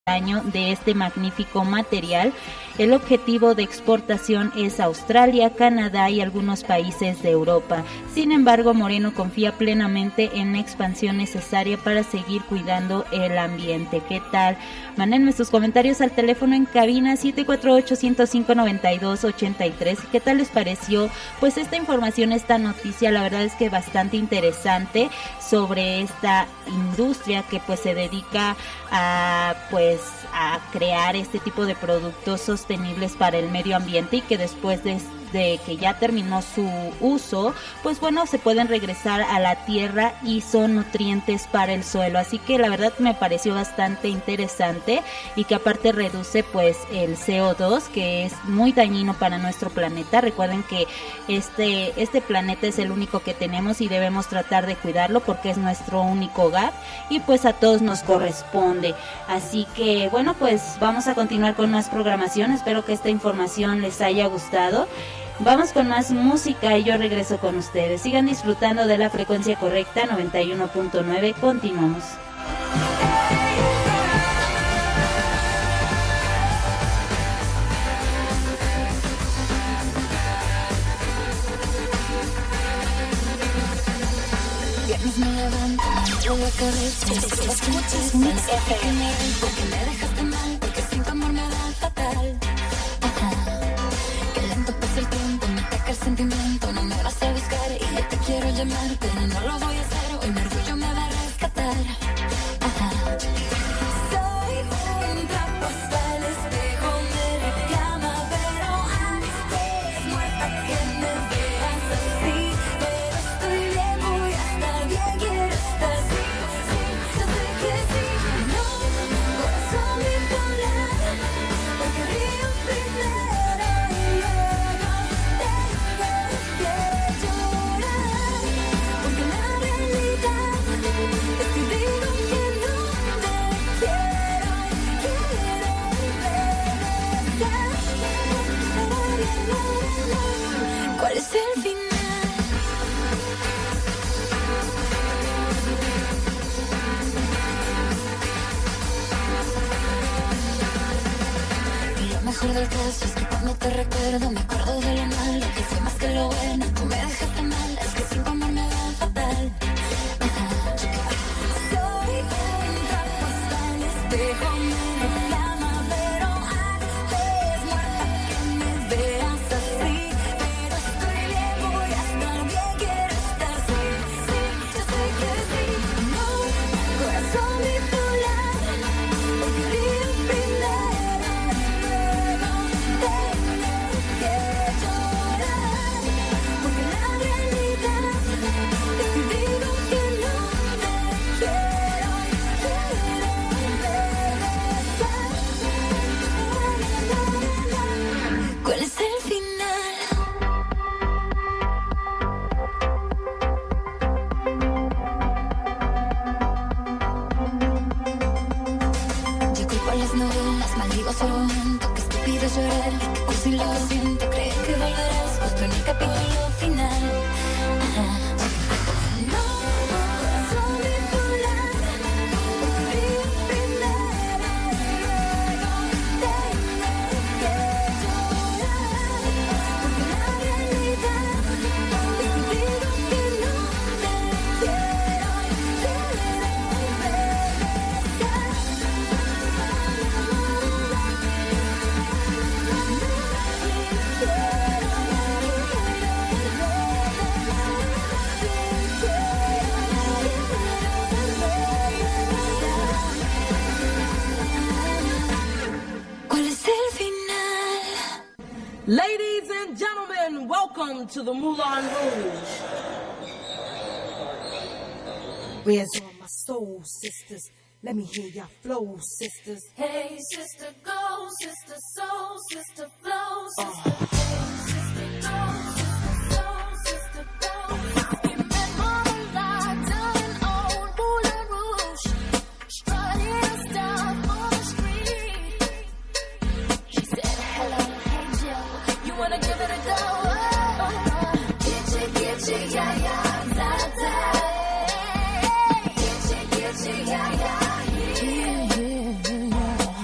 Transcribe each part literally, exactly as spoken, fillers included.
año de este magnífico material. El objetivo de exportación es Australia, Canadá y algunos países de Europa. Sin embargo, Moreno confía plenamente en la expansión necesaria para seguir cuidando el ambiente. ¿Qué tal? Mándenme sus comentarios al teléfono en cabina siete cuatro ocho, uno cero cinco, nueve dos ocho tres. ¿Qué tal les pareció? Pues esta información, esta noticia, la verdad es que bastante interesante sobre esta industria que pues se dedica a pues a crear este tipo de productos sostenibles para el medio ambiente y que después de, de que ya terminó su uso, pues bueno, se pueden regresar a la tierra y son nutrientes para el suelo. Así que la verdad me pareció bastante interesante y que aparte reduce pues el C O dos, que es muy dañino para nuestro planeta. Recuerden que este, este planeta es el único que tenemos y debemos tratar de cuidarlo porque es nuestro único hogar y pues a todos nos corresponde. Así que bueno, pues vamos a continuar con más programación. Espero que esta información les haya gustado. Vamos con más música y yo regreso con ustedes. Sigan disfrutando de la frecuencia correcta, noventa y uno punto nueve. Continuamos. Me levanto, me la cabeza, escuchas Mix F M. Porque me dejaste mal, porque sin tu amor me da fatal. Ajá. Que lento pasa el tiempo, me ataca el sentimiento. No me vas a buscar y yo te quiero llamar, pero no lo voy a hacer. Hoy mi orgullo me va a rescatar. Ajá. Soy un trapo hasta el espejo, me reclama, pero antes muerta que me veas así. Pero estoy bien, voy a estar bien, quiero estar así. Yo sé que sí, no, corazón bipolar, porque río primero y luego tengo que llorar, porque la realidad es que digo que no te quiero y quiero regresar. ¿Cuál es el final? Lo mejor del caso es que cuando te recuerdo me acuerdo de lo malo, que fue más que lo bueno. Tú me dejaste mal, es que sin tu amor me va fatal. Ajá. Soy un trapo hasta el espejo, me reclama, pero antes muerta que me veas así. Pero estoy bien, voy a estar bien, quiero estar así. Sí, yo sé que sí, no, corazón bipolar, porque río primero. ¿Cuál es el final? Yo culpo a las novelas, maldigo su momento, que estúpido llorar, que cursi lo siento, creer que volverás justo en el capítulo final. Ajá. No, corazón bipolar, porque río primero y luego tengo que llorar, porque la realidad es que digo que no te quiero y quiero regresar. ¿Cuál es el final? Ladies and gentlemen, welcome to the Moulin Rouge. Where's all my soul sisters? Let me hear your flow, sisters. Hey, sister, go, sister, soul, sister, flow, sister. Uh. Hey, sister, go, sister, soul, sister, go. You met Mama Lot down in old Moulin Rouge, strutting stuff on the street. She said, hello, hey, Joe, you wanna give it a go? Oh, get you, get you, yeah, yeah, da, da. Get you, get you, yeah, yeah.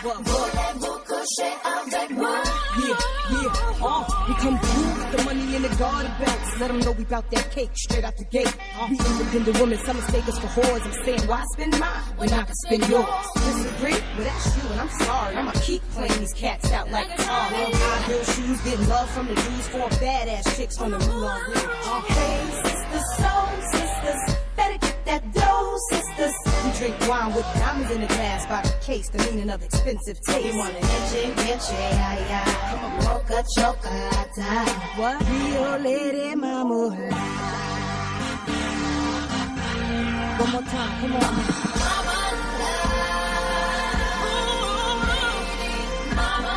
Voulez-vous coucher avec moi? Yeah, yeah, uh, we come through with the money in the garden belts. Let them know we bout that cake straight out the gate. Uh, we independent women, some mistake us for whores. I'm saying, why spend mine when I can spend yours? Disagree? Well, that's you, and I'm sorry. I'ma keep playing these cats out like a tar. High heel shoes, getting love from the Jews, four badass chicks from the Moulin Rouge. Uh, hey, sisters, soul sisters, better get that dough, sisters. We drink wine with diamonds in the glass by the case, the meaning of expensive taste. You wanna enche, enche, ay, ay. Come on, mocha chocolate. What? Rio Lady Mama. One more time, come on. Mama love. Mama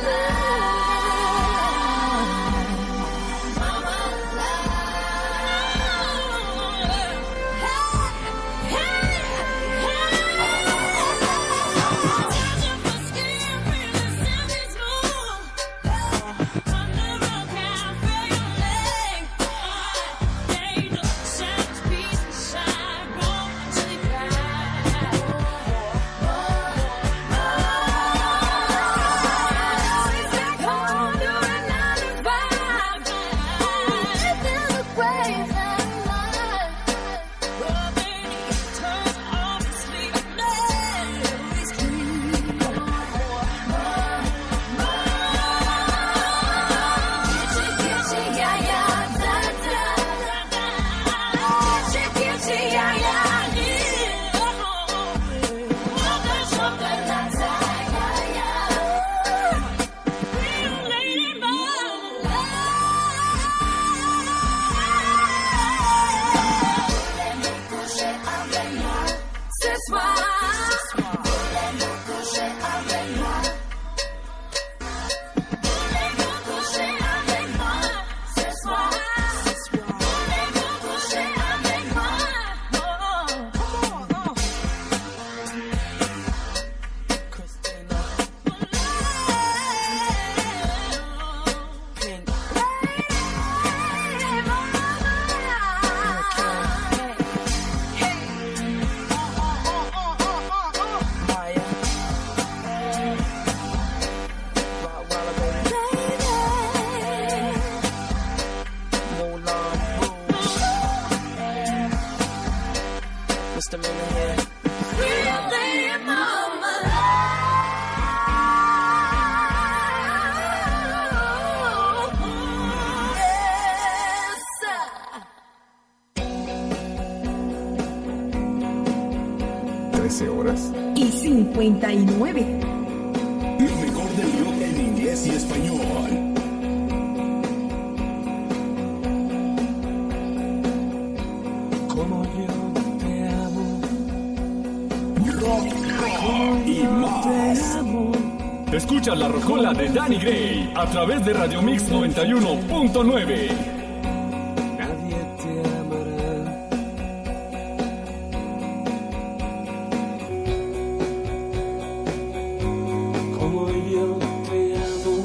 trece horas y cincuenta y nueve. Lo mejor del rock en inglés y español. Como yo te amo. Rock, rock y más. Escucha la rocola de Danny Gray a través de Radio Mix noventa y uno punto nueve. Nadie te amará. Como yo te amo.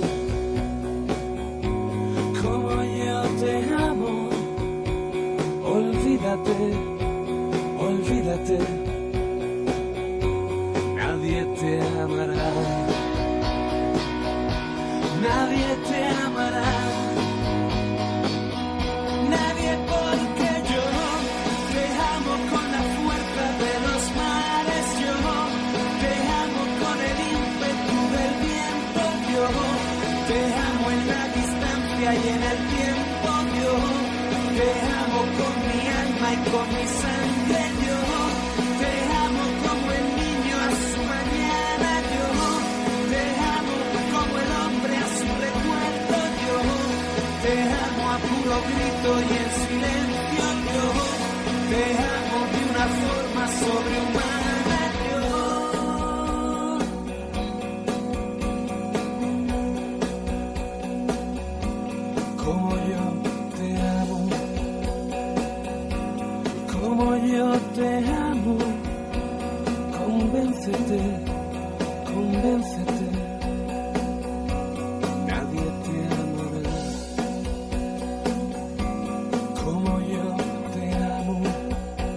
Como yo te amo. Olvídate, olvídate. Nadie te amará. Nadie te amará, nadie porque yo te amo con la fuerza de los mares, yo te amo con el ímpetu del viento, yo te amo en la distancia y en el tiempo, yo te amo con mi alma y con mi sangre, yo te amo como el niño a su mañana, yo te amo como el hombre a su recuerdo, yo te amo a puro grito y en silencio, yo te amo de una forma sobrehumana, yo. Como yo te amo, como yo te amo, convéncete, convéncete. Nadie te amará como yo te amo.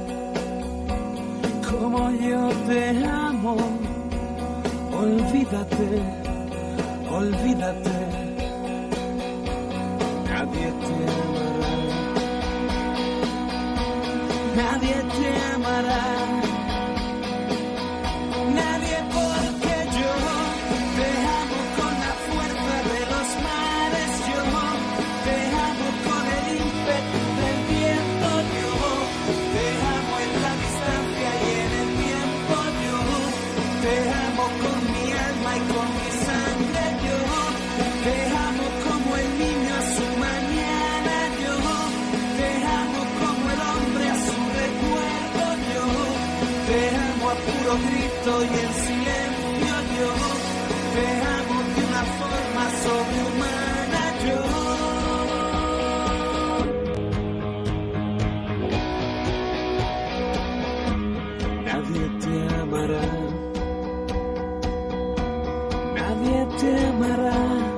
olvídate, olvídate. Nadie te amará, nadie te amará, nadie porque yo te amo con la fuerza de los mares, yo te amo con el ímpetu del viento, yo te amo en la distancia y en el tiempo, yo te amo con mi alma y con mi sangre, yo te amo como el niño a su mañana, yo te amo como el hombre a su recuerdo, yo te amo a puro grito y en silencio, yo te amo de una forma sobrehumana, yo. Nadie te amará, nadie te amará,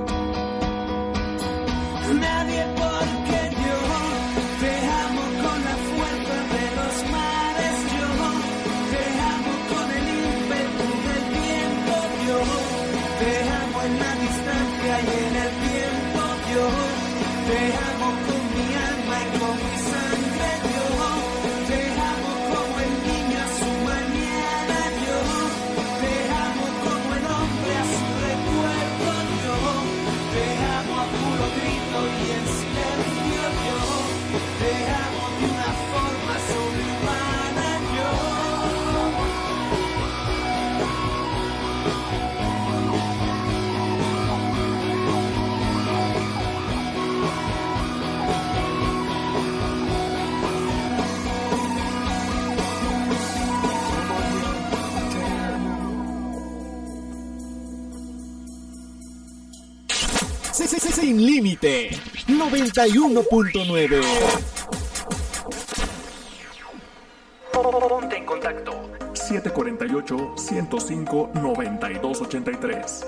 nadie porque yo te amo con la fuerza de los mares, yo te amo con el ímpetu del viento, yo te amo en la distancia y en el tiempo, yo te amo con mi alma y con mi sangre, yo te amo como el niño a su mañana, yo te amo como el hombre a su recuerdo, yo te amo a puro grito y en silencio, yo te amo de una forma sobrehumana, yo. Sin límite noventa y uno punto nueve. Ponte en contacto siete cuatro ocho, ciento cinco, noventa y dos ochenta y tres.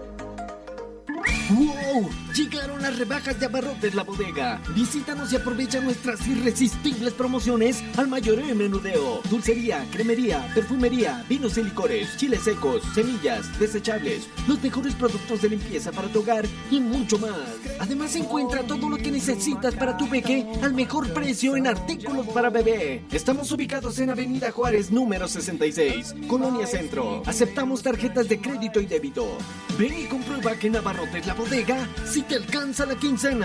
¡Wow! Llegaron las rebajas de Abarrotes La Bodega. Visítanos y aprovecha nuestras irresistibles promociones al mayoreo y menudeo. Dulcería, cremería, perfumería, vinos y licores, chiles secos, semillas, desechables, los mejores productos de limpieza para tu hogar y mucho más. Además encuentra todo lo que necesitas para tu peque al mejor precio en artículos para bebé. Estamos ubicados en Avenida Juárez número sesenta y seis, Colonia Centro. Aceptamos tarjetas de crédito y débito. Ven y comprueba que en Abarrotes La Bodega si te alcanza la quincena.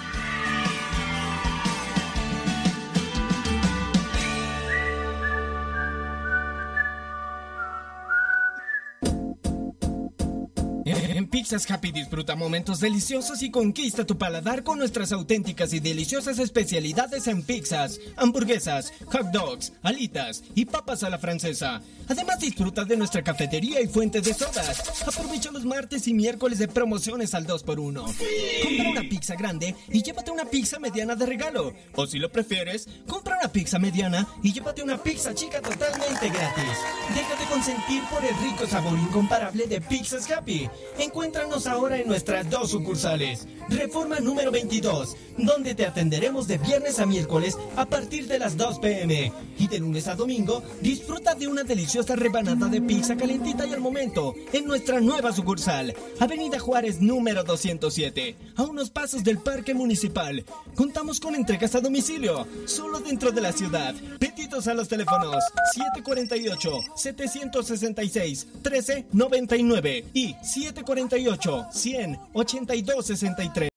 En Pizzas Happy disfruta momentos deliciosos y conquista tu paladar con nuestras auténticas y deliciosas especialidades en pizzas, hamburguesas, hot dogs, alitas y papas a la francesa. Además disfruta de nuestra cafetería y fuente de sodas. Aprovecha los martes y miércoles de promociones al dos por uno. ¡Sí! Compra una pizza grande y llévate una pizza mediana de regalo. O si lo prefieres, compra una pizza mediana y llévate una pizza chica totalmente gratis. Deja de consentir por el rico sabor incomparable de Pizzas Happy. Encuéntranos ahora en nuestras dos sucursales. Reforma número veintidós, donde te atenderemos de viernes a miércoles a partir de las dos pm. Y de lunes a domingo, disfruta de una deliciosa rebanada de pizza calentita y al momento en nuestra nueva sucursal, Avenida Juárez número doscientos siete, a unos pasos del Parque Municipal. Contamos con entregas a domicilio, solo dentro de la ciudad. Pedidos a los teléfonos siete cuatro ocho, siete seis seis, uno tres nueve nueve y siete cuatro ocho, cien, ochenta y dos sesenta y tres.